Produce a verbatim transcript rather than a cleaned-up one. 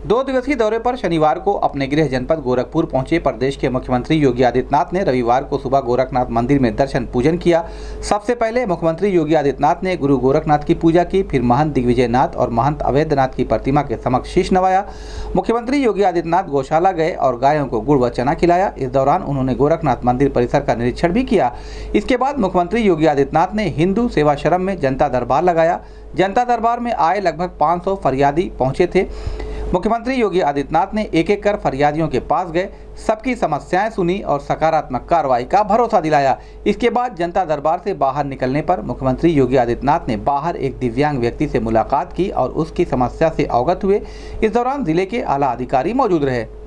दो दिवसीय दौरे पर शनिवार को अपने गृह जनपद गोरखपुर पहुंचे प्रदेश के मुख्यमंत्री योगी आदित्यनाथ ने रविवार को सुबह गोरखनाथ मंदिर में दर्शन पूजन किया। सबसे पहले मुख्यमंत्री योगी आदित्यनाथ ने गुरु गोरखनाथ की पूजा की, फिर महंत दिग्विजयनाथ और महंत अवैधनाथ की प्रतिमा के समक्ष शीश नवाया। मुख्यमंत्री योगी आदित्यनाथ गौशाला गए और गायों को गुड़ व चना खिलाया। इस दौरान उन्होंने गोरखनाथ मंदिर परिसर का निरीक्षण भी किया। इसके बाद मुख्यमंत्री योगी आदित्यनाथ ने हिंदू सेवाश्रम में जनता दरबार लगाया। जनता दरबार में आए लगभग पाँच सौ फरियादी पहुंचे थे। मुख्यमंत्री योगी आदित्यनाथ ने एक एक कर फरियादियों के पास गए, सबकी समस्याएं सुनी और सकारात्मक कार्रवाई का भरोसा दिलाया। इसके बाद जनता दरबार से बाहर निकलने पर मुख्यमंत्री योगी आदित्यनाथ ने बाहर एक दिव्यांग व्यक्ति से मुलाकात की और उसकी समस्या से अवगत हुए। इस दौरान जिले के आला अधिकारी मौजूद रहे।